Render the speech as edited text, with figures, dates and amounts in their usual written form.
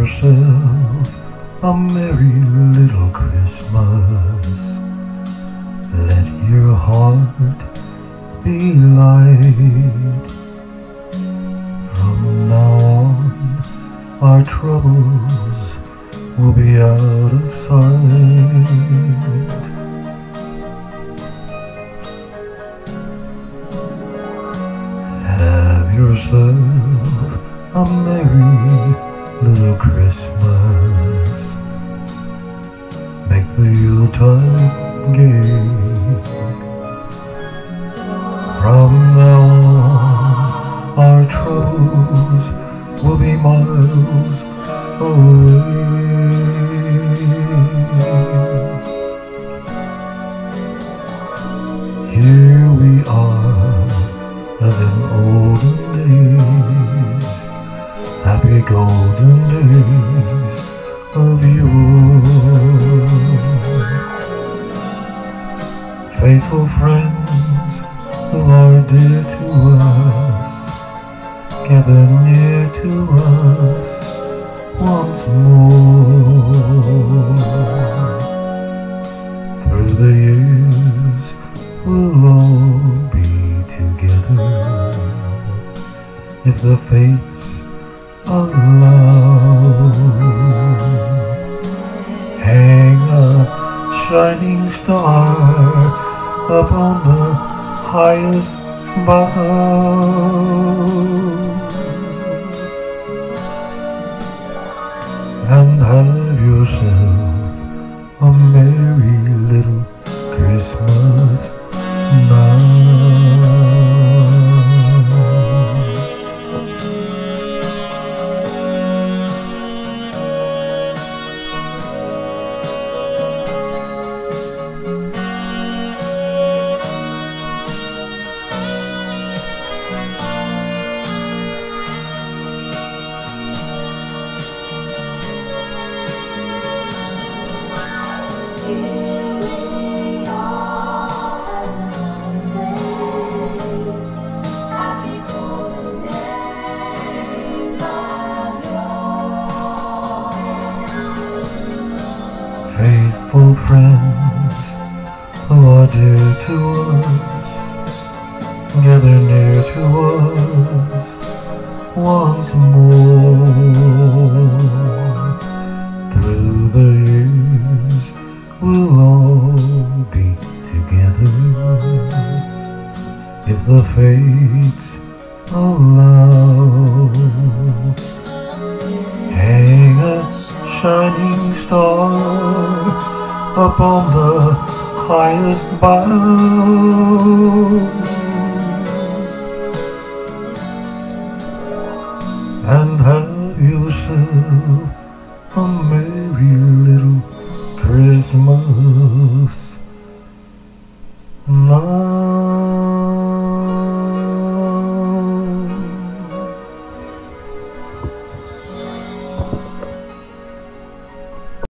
yourself a merry little Christmas. Let your heart be light. From now on, our troubles will be out of sight. Have yourself a merry little Christmas. Make the Yuletide gay. From now on, our troubles will be miles away. Here we are, as in olden days, happy golden days of yore. Faithful friends who are dear to us, gather near to us once more. Through the years we'll all be together, if the fates allow. Hang a shining star up on the highest bough, and have yourself a merry little Christmas now. Faithful friends who are dear to us, gather near to us once more. Through the years we'll all be together, if the fates allow. Hang a shining star up on the highest bough,